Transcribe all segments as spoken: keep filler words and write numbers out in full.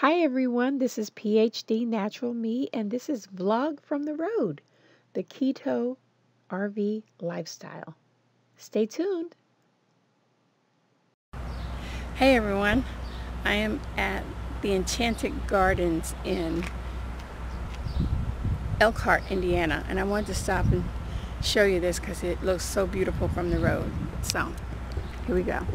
Hi everyone, this is P H D Natural Me, and this is Vlog from the Road, the Keto R V lifestyle. Stay tuned. Hey everyone, I am at the Enchanted Gardens in Elkhart, Indiana, and I wanted to stop and show you this because it looks so beautiful from the road. So, here we go.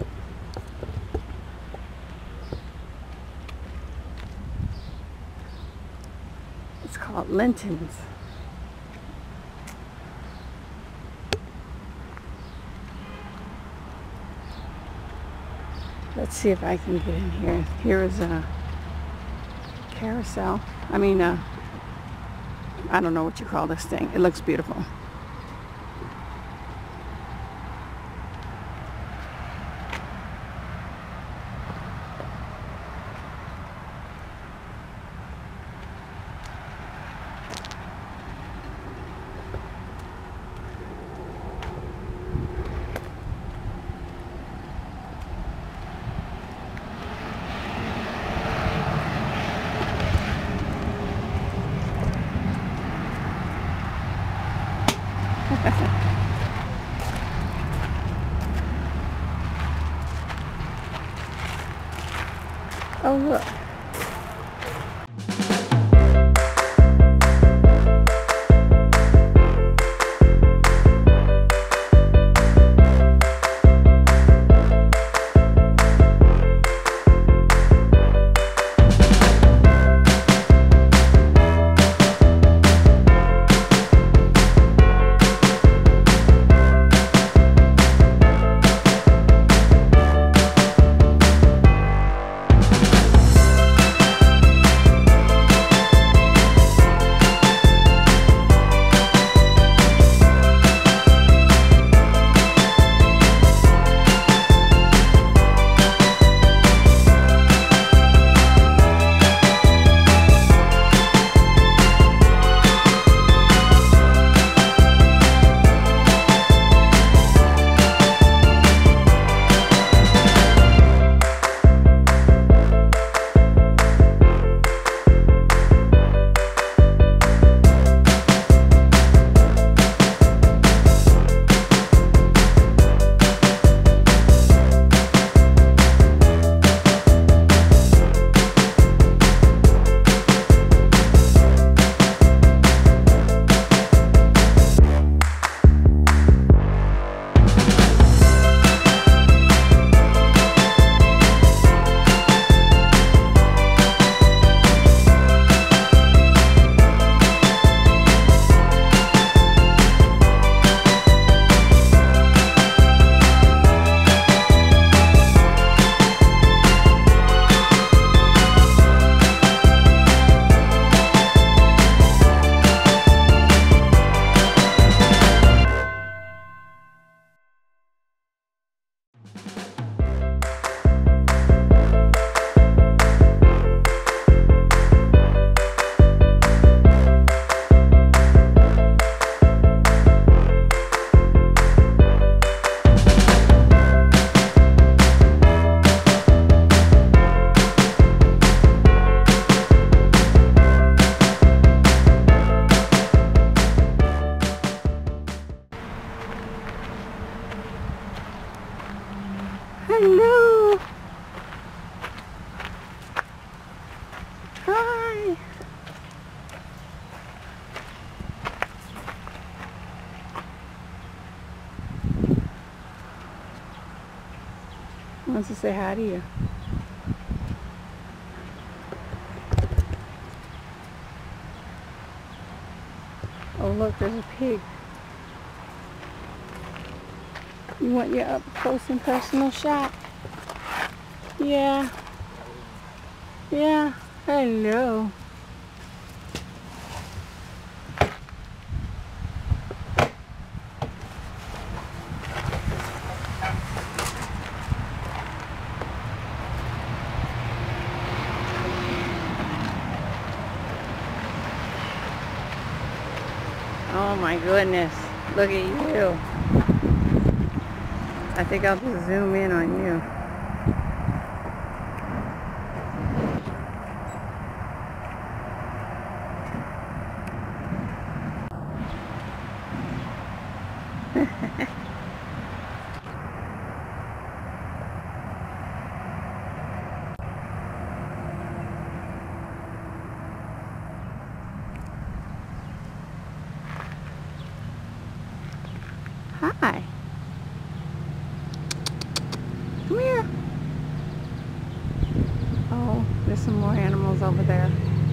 It's called Linton's. Let's see if I can get in here. Here is a carousel. I mean, uh, I don't know what you call this thing. It looks beautiful. Oh, look. Hello. Hi. Wants to say hi to you. Oh look, there's a pig. You want your up close and personal shot? Yeah. Yeah. Hello. Oh my goodness. Look at you. I think I'll just zoom in on you. Hi. Come here. Oh, there's some more animals over there.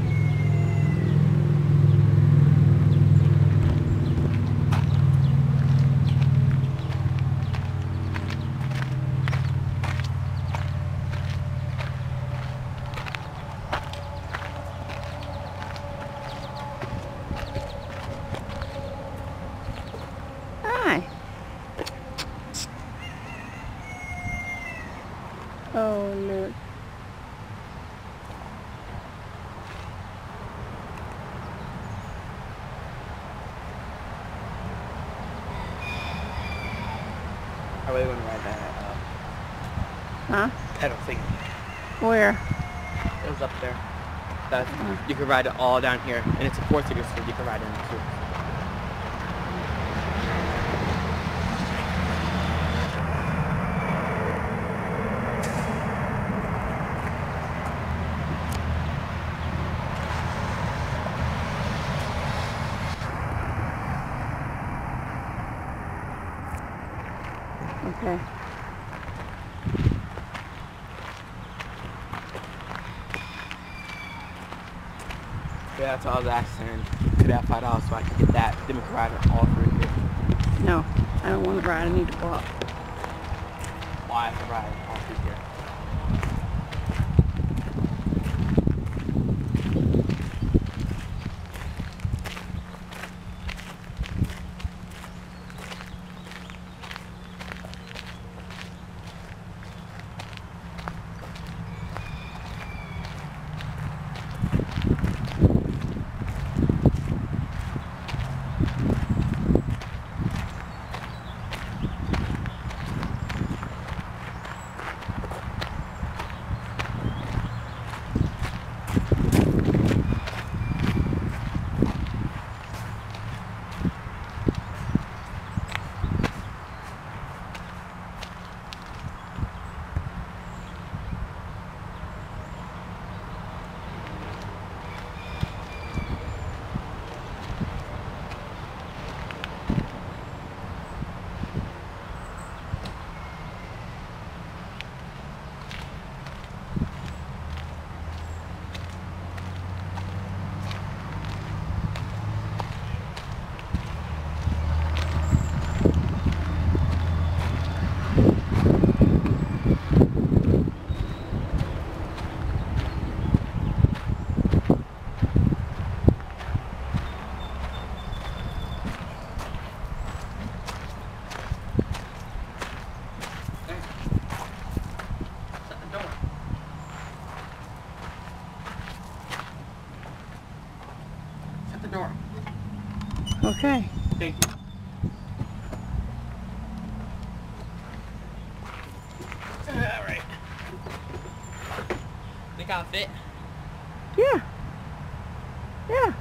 Hi. Oh, look. I really want to ride that Huh? uh, pedal thing. Where? It was up there. That Uh. you could ride it all down here, and it's a four-seater, so you can ride it in too. Okay. Yeah, that's all I was asking. Could I have five dollars so I could get that? Then we could ride it all through here. No, I don't want to ride. I need to walk. Why I could ride it all through here? Shut the door. Okay. Thank you. Alright. Think I'll fit? Yeah. Yeah.